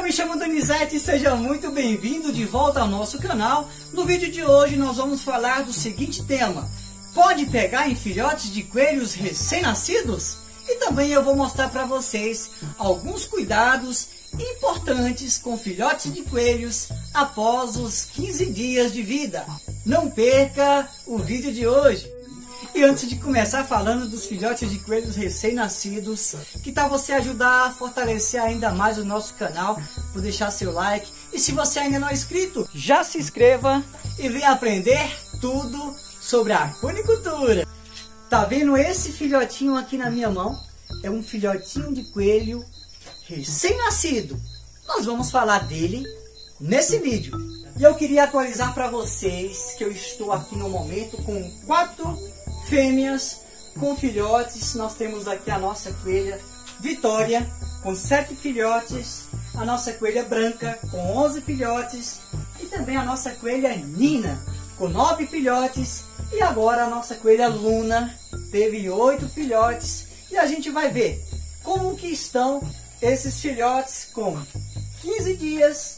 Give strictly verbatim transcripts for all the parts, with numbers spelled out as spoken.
Eu me chamo Donizete e seja muito bem-vindo de volta ao nosso canal. No vídeo de hoje nós vamos falar do seguinte tema: pode pegar em filhotes de coelhos recém-nascidos? E também eu vou mostrar para vocês alguns cuidados importantes com filhotes de coelhos após os quinze dias de vida. Não perca o vídeo de hoje! E antes de começar falando dos filhotes de coelhos recém-nascidos, que tal você ajudar a fortalecer ainda mais o nosso canal, por deixar seu like, e se você ainda não é inscrito, já se inscreva e venha aprender tudo sobre a cunicultura. Tá vendo esse filhotinho aqui na minha mão? É um filhotinho de coelho recém-nascido. Nós vamos falar dele nesse vídeo. E eu queria atualizar para vocês que eu estou aqui no momento com quatro fêmeas com filhotes. Nós temos aqui a nossa coelha Vitória com sete filhotes, a nossa coelha branca com onze filhotes e também a nossa coelha Nina com nove filhotes, e agora a nossa coelha Luna teve oito filhotes. E a gente vai ver como que estão esses filhotes com quinze dias,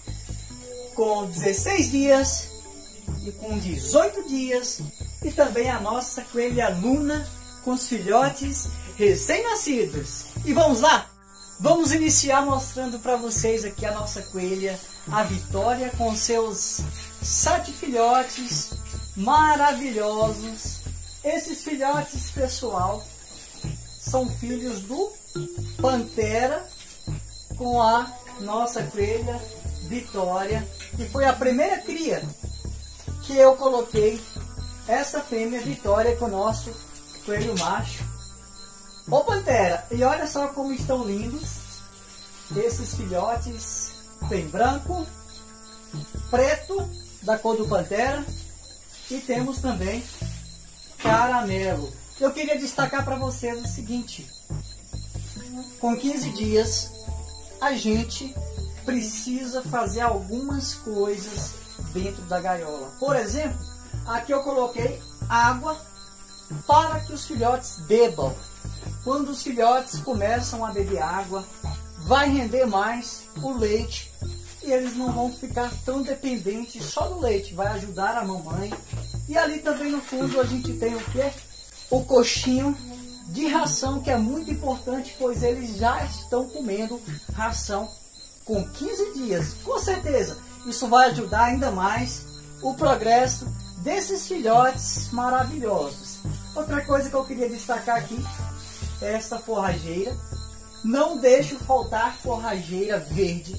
com dezesseis dias e com dezoito dias, e também a nossa coelha Luna com os filhotes recém-nascidos. E vamos lá? Vamos iniciar mostrando para vocês aqui a nossa coelha, a Vitória, com seus sete filhotes maravilhosos. Esses filhotes, pessoal, são filhos do Pantera com a nossa coelha Vitória, que foi a primeira cria que eu coloquei essa fêmea Vitória com o nosso coelho macho, o Pantera. E olha só como estão lindos esses filhotes. Tem branco, preto da cor do Pantera, e temos também caramelo. Eu queria destacar para vocês o seguinte: com quinze dias a gente precisa fazer algumas coisas dentro da gaiola. Por exemplo, aqui eu coloquei água para que os filhotes bebam. Quando os filhotes começam a beber água, vai render mais o leite e eles não vão ficar tão dependentes só do leite, vai ajudar a mamãe. E ali também no fundo a gente tem o que? O coxinho de ração, que é muito importante, pois eles já estão comendo ração com quinze dias. Com certeza isso vai ajudar ainda mais o progresso desses filhotes maravilhosos. Outra coisa que eu queria destacar aqui é essa forrageira. Não deixo faltar forrageira verde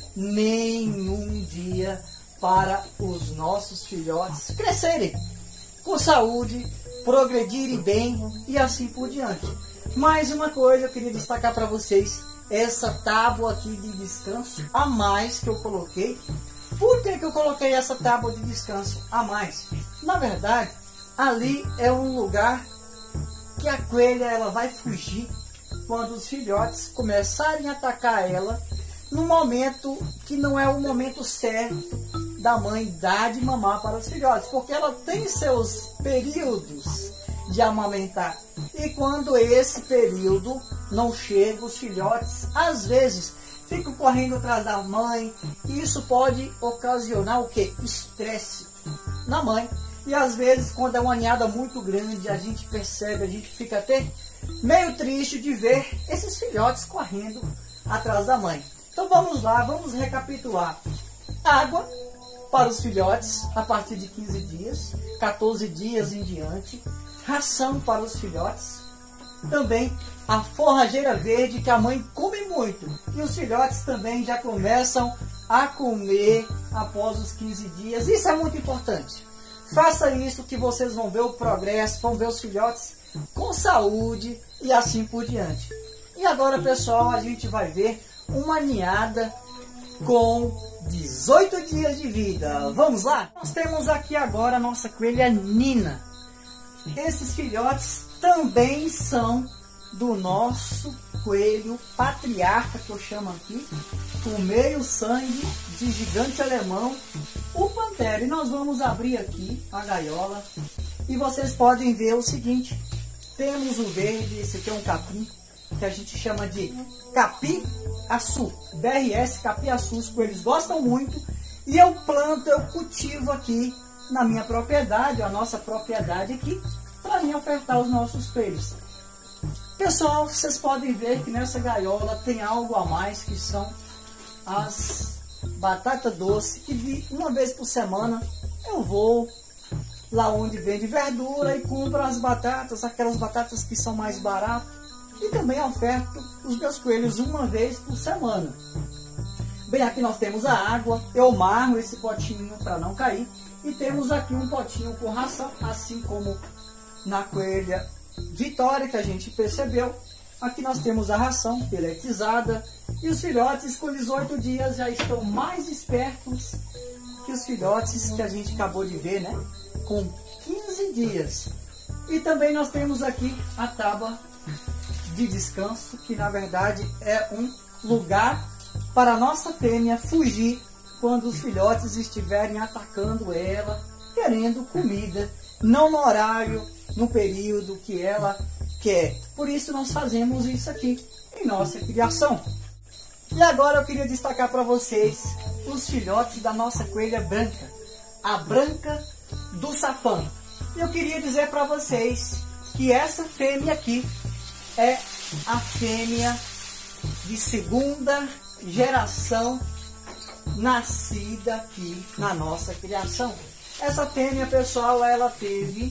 nenhum dia para os nossos filhotes crescerem com saúde, progredirem bem e assim por diante. Mais uma coisa eu queria destacar para vocês: essa tábua aqui de descanso a mais que eu coloquei. Por que que eu coloquei essa tábua de descanso a mais? Na verdade, ali é um lugar que a coelha ela vai fugir quando os filhotes começarem a atacar ela, no momento que não é o momento certo da mãe dar de mamar para os filhotes, porque ela tem seus períodos de amamentar, e quando esse período não chega, os filhotes às vezes ficam correndo atrás da mãe, e isso pode ocasionar o que? Estresse na mãe. E às vezes, quando é uma ninhada muito grande, a gente percebe, a gente fica até meio triste de ver esses filhotes correndo atrás da mãe. Então vamos lá, vamos recapitular. Água para os filhotes a partir de quinze dias, quatorze dias em diante. Ração para os filhotes. Também a forrageira verde, que a mãe come muito, e os filhotes também já começam a comer após os quinze dias. Isso é muito importante. Faça isso que vocês vão ver o progresso, vão ver os filhotes com saúde e assim por diante. E agora, pessoal, a gente vai ver uma ninhada com dezoito dias de vida. Vamos lá? Nós temos aqui agora a nossa coelha Nina. Esses filhotes também são do nosso coelho patriarca, que eu chamo aqui, com meio sangue de gigante alemão, o Pantera. E nós vamos abrir aqui a gaiola e vocês podem ver o seguinte: temos o verde, esse aqui é um capim, que a gente chama de capim-açu, B R S Capiaçu, os coelhos gostam muito, e eu planto, eu cultivo aqui na minha propriedade, a nossa propriedade aqui, para mim ofertar os nossos coelhos. Pessoal, vocês podem ver que nessa gaiola tem algo a mais, que são as batatas doces, que uma vez por semana eu vou lá onde vende verdura e compro as batatas, aquelas batatas que são mais baratas, e também oferto os meus coelhos uma vez por semana. Bem, aqui nós temos a água, eu marro esse potinho para não cair, e temos aqui um potinho com ração, assim como na coelha Vitória, que a gente percebeu. Aqui nós temos a ração peletizada, e os filhotes com dezoito dias já estão mais espertos que os filhotes que a gente acabou de ver, né? Com quinze dias. E também nós temos aqui a tábua de descanso, que na verdade é um lugar para a nossa fêmea fugir quando os filhotes estiverem atacando ela, querendo comida, não no horário, no período que ela quer. Por isso nós fazemos isso aqui em nossa criação. E agora eu queria destacar para vocês os filhotes da nossa coelha branca, a branca do Safã. Eu queria dizer para vocês que essa fêmea aqui é a fêmea de segunda geração nascida aqui na nossa criação. Essa fêmea, pessoal, ela teve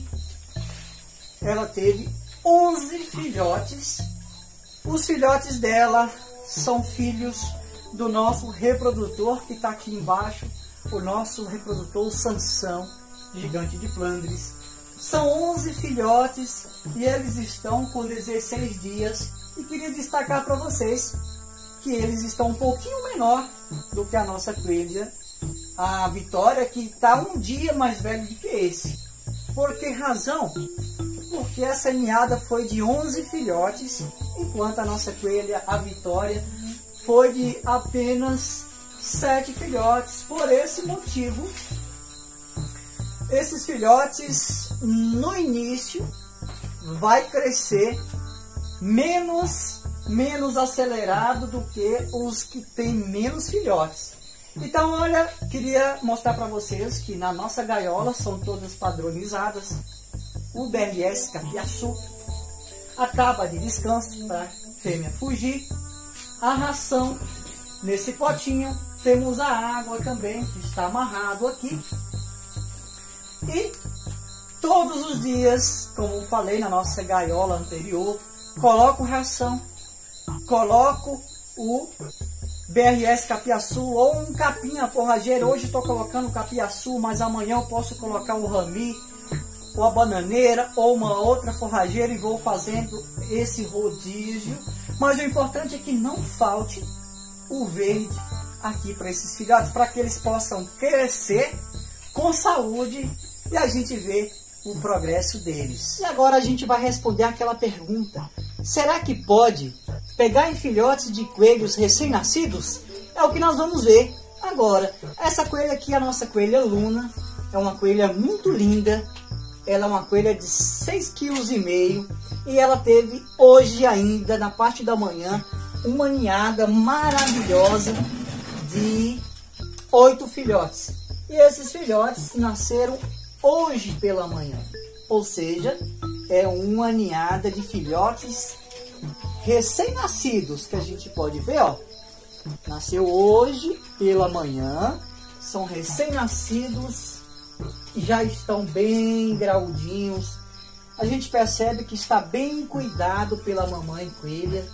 ela teve onze filhotes. Os filhotes dela são filhos do nosso reprodutor que está aqui embaixo, o nosso reprodutor Sansão, gigante de Flandres. São onze filhotes e eles estão com dezesseis dias. E queria destacar para vocês que eles estão um pouquinho menor do que a nossa coelha, a Vitória, que está um dia mais velho do que esse. Por que razão? Porque essa ninhada foi de onze filhotes, enquanto a nossa coelha, a Vitória, foi de apenas sete filhotes. Por esse motivo, esses filhotes no início vai crescer menos, menos acelerado do que os que têm menos filhotes. Então, olha, queria mostrar para vocês que na nossa gaiola são todas padronizadas. O B R S Capiaçu, a tábua de descanso para a fêmea fugir, a ração nesse potinho, temos a água também que está amarrado aqui. E todos os dias, como falei na nossa gaiola anterior, coloco ração, coloco o B R S Capiaçu ou um capinha forrageiro. Hoje estou colocando o Capiaçu, mas amanhã eu posso colocar o rami, ou a bananeira, ou uma outra forrageira, e vou fazendo esse rodízio. Mas o importante é que não falte o verde aqui para esses filhotes, para que eles possam crescer com saúde e a gente vê o progresso deles. E agora a gente vai responder aquela pergunta: será que pode pegar em filhotes de coelhos recém-nascidos? É o que nós vamos ver agora. Essa coelha aqui é a nossa coelha Luna, é uma coelha muito linda. Ela é uma coelha de seis vírgula cinco quilos e ela teve hoje ainda, na parte da manhã, uma ninhada maravilhosa de oito filhotes. E esses filhotes nasceram hoje pela manhã, ou seja, é uma ninhada de filhotes recém-nascidos, que a gente pode ver, ó. Nasceu hoje pela manhã, são recém-nascidos, já estão bem graudinhos. A gente percebe que está bem cuidado pela mamãe coelha.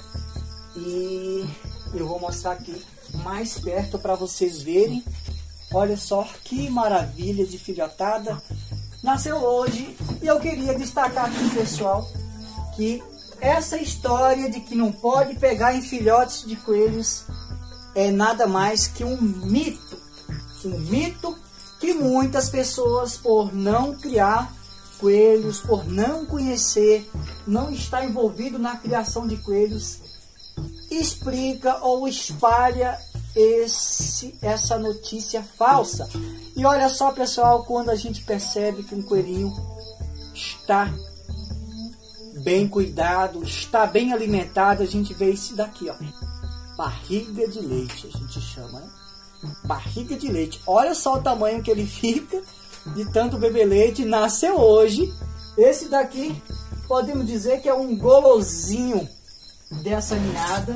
E eu vou mostrar aqui mais perto para vocês verem. Olha só que maravilha de filhotada. Nasceu hoje. E eu queria destacar aqui, pessoal, que essa história de que não pode pegar em filhotes de coelhos é nada mais que um mito. Um mito que muitas pessoas, por não criar coelhos, por não conhecer, não estar envolvido na criação de coelhos, explica ou espalha esse, essa notícia falsa. E olha só, pessoal, quando a gente percebe que um coelhinho está bem cuidado, está bem alimentado, a gente vê isso daqui, ó. barriga de leite, a gente chama, né? Barriga de leite. Olha só o tamanho que ele fica de tanto beber leite. Nasceu hoje. Esse daqui podemos dizer que é um golosinho dessa ninhada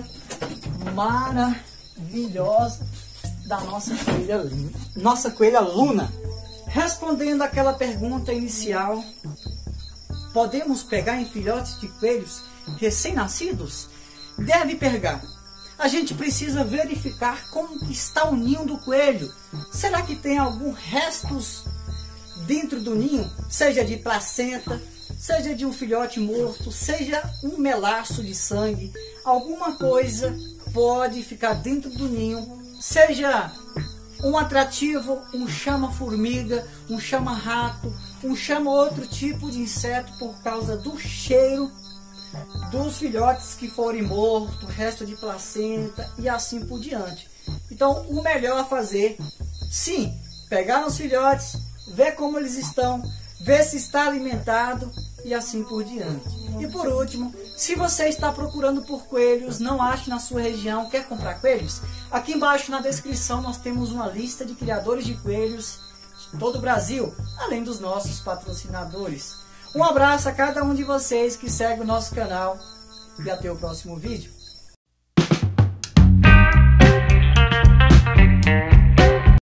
maravilhosa da nossa coelha, nossa coelha Luna. Respondendo àquela pergunta inicial, podemos pegar em filhotes de coelhos recém-nascidos? Deve pegar. A gente precisa verificar como está o ninho do coelho. Será que tem algum restos dentro do ninho? Seja de placenta, seja de um filhote morto, seja um melaço de sangue. Alguma coisa pode ficar dentro do ninho. Seja um atrativo, um chama-formiga, um chama-rato, um chama outro tipo de inseto por causa do cheiro dos filhotes que forem mortos, resto de placenta e assim por diante. Então, o melhor a fazer, sim, pegar os filhotes, ver como eles estão, ver se está alimentado e assim por diante. E por último, se você está procurando por coelhos, não acha na sua região, quer comprar coelhos? Aqui embaixo na descrição nós temos uma lista de criadores de coelhos de todo o Brasil, além dos nossos patrocinadores. Um abraço a cada um de vocês que segue o nosso canal e até o próximo vídeo.